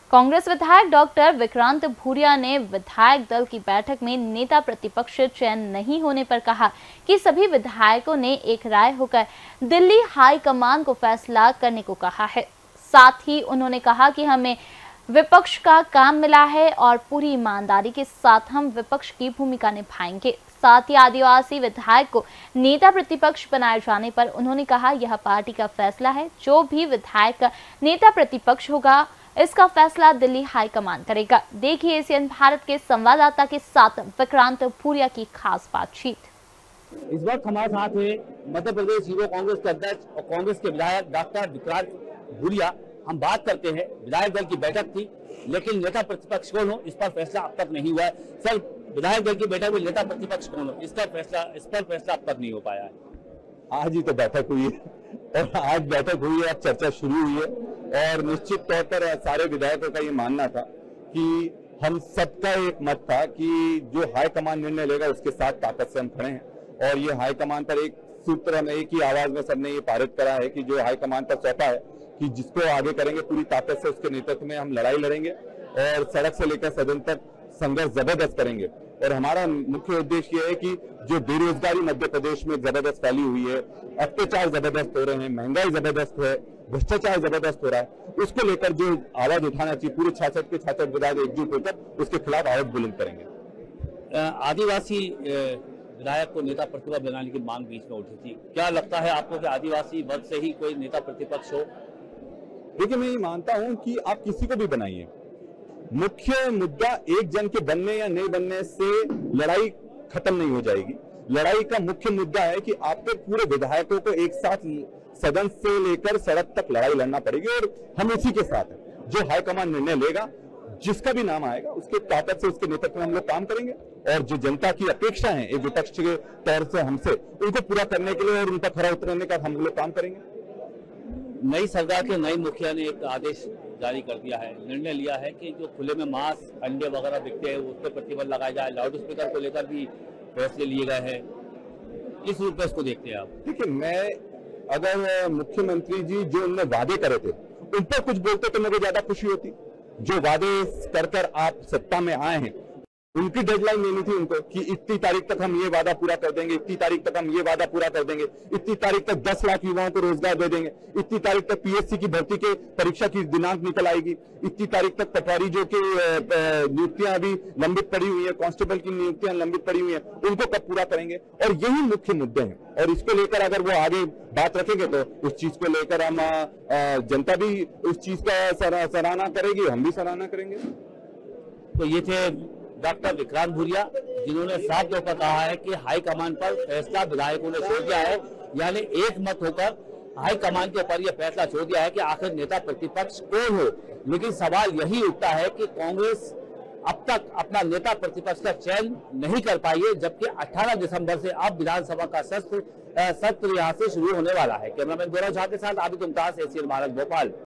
कांग्रेस विधायक डॉक्टर विक्रांत भूरिया ने विधायक दल की बैठक में नेता प्रतिपक्ष चयन नहीं होने पर कहा कि सभी विधायकों ने एक राय होकर दिल्ली हाईकमान को फैसला करने को कहा है। साथ ही उन्होंने कहा कि हमें विपक्ष का काम मिला है और पूरी ईमानदारी के साथ हम विपक्ष की भूमिका निभाएंगे। साथ ही आदिवासी विधायक को नेता प्रतिपक्ष बनाए जाने पर उन्होंने कहा, यह पार्टी का फैसला है। जो भी विधायक नेता प्रतिपक्ष होगा इसका फैसला दिल्ली हाईकमान करेगा। देखिए एशियन भारत के संवाददाता के साथ विक्रांत भूरिया की खास बातचीत। इस वक्त हमारे साथ है मध्य प्रदेश युवा कांग्रेस के अध्यक्ष और कांग्रेस के विधायक डॉक्टर विक्रांत भूरिया। हम बात करते हैं, विधायक दल की बैठक थी लेकिन नेता प्रतिपक्ष कौन हो इस पर फैसला अब तक नहीं हुआ है। सर, विधायक दल की बैठक में नेता प्रतिपक्ष कौन हो इस पर फैसला अब तक नहीं हो पाया है। आज ही तो बैठक हुई है और आज बैठक हुई है, आज चर्चा शुरू हुई है और निश्चित तौर पर सारे विधायकों का ये मानना था कि हम सबका एक मत था कि जो हाईकमान निर्णय लेगा उसके साथ ताकत से हम खड़े हैं। और ये हाईकमान पर एक सूत्र में एक ही आवाज में सबने ये पारित करा है कि जो हाईकमान पर सौंपा है कि जिसको आगे करेंगे पूरी ताकत से उसके नेतृत्व में हम लड़ाई लड़ेंगे और सड़क से लेकर सदन तक संघर्ष जबरदस्त करेंगे। और हमारा मुख्य उद्देश्य ये है कि जो बेरोजगारी मध्य प्रदेश में जबरदस्त फैली हुई है, अत्याचार जबरदस्त हो रहे हैं, महंगाई जबरदस्त है, भ्रष्टाचार जबरदस्त हो रहा है, उसको लेकर जो आवाज उठाना चाहिए पूरे 66 के 66 विधायक एकजुट होकर उसके खिलाफ आवाज बुलंद करेंगे। आदिवासी विधायक को नेता प्रतिपक्ष बनाने की मांग बीच में उठी थी, क्या लगता है आपको कि आदिवासी वर्ग से ही कोई नेता प्रतिपक्ष हो? देखिए, मैं ये मानता हूं कि आप किसी को भी बनाइए, मुख्य मुद्दा एक जन के बनने या नहीं बनने से लड़ाई खत्म नहीं हो जाएगी। लड़ाई का मुख्य मुद्दा है कि आपको पूरे विधायकों को एक साथ सदन से लेकर सड़क तक लड़ाई लड़ना पड़ेगी और हम इसी के साथ हैं। जो हाईकमान निर्णय लेगा, जिसका भी नाम आएगा, उसके ताकत से उसके नेतृत्व में हम लोग काम करेंगे और जो जनता की अपेक्षा है एक विपक्ष के तौर से हमसे, उनको पूरा करने के लिए और उनका खरा उतरने का हम लोग काम करेंगे। नई सरकार के नए मुखिया ने एक आदेश जारी कर दिया है, निर्णय लिया है कि जो खुले में मांस अंडे वगैरह बिकते हैं उस पर प्रतिबंध लगाया जाए। लाउड स्पीकर को लेकर भी फैसले लिए गए हैं, इस रूप में इसको देखते हैं आप? देखिए, मैं अगर मुख्यमंत्री जी जो उनने वादे करे थे उन पर कुछ बोलते तो मुझे ज्यादा खुशी होती। जो वादे कर आप सत्ता में आए हैं उनकी डेडलाइन लेनी थी उनको कि इतनी तारीख तक हम ये वादा पूरा कर देंगे, इतनी तारीख तक हम ये वादा पूरा कर देंगे, इतनी तारीख तक 10 लाख युवाओं को रोजगार दे देंगे, इतनी तारीख तक पीएससी की भर्ती के परीक्षा की दिनांक निकल आएगी, इतनी तारीख तक पटवारी जो कि नियुक्तियां अभी लंबित पड़ी हुई है, कांस्टेबल की नियुक्तियां लंबित पड़ी हुई है, उनको कब पूरा करेंगे। और यही मुख्य मुद्दे हैं और इसको लेकर अगर वो आगे बात रखेंगे तो उस चीज को लेकर हम जनता भी उस चीज का सराहना करेगी, हम भी सराहना करेंगे। तो ये थे डॉक्टर विक्रांत भूरिया, जिन्होंने साफ तौर पर कहा है कि हाईकमान पर फैसला विधायकों ने छोड़ दिया है, यानी एक मत होकर हाईकमान के ऊपर यह फैसला छोड़ दिया है कि आखिर नेता प्रतिपक्ष कौन हो। लेकिन सवाल यही उठता है कि कांग्रेस अब तक अपना नेता प्रतिपक्ष का चयन नहीं कर पाई है, जबकि 18 दिसंबर से अब विधानसभा का सत्र यहाँ से शुरू होने वाला है। कैमरामैन गौरव झा के साथ आबिद मुमताज, एशियन भारत, भोपाल।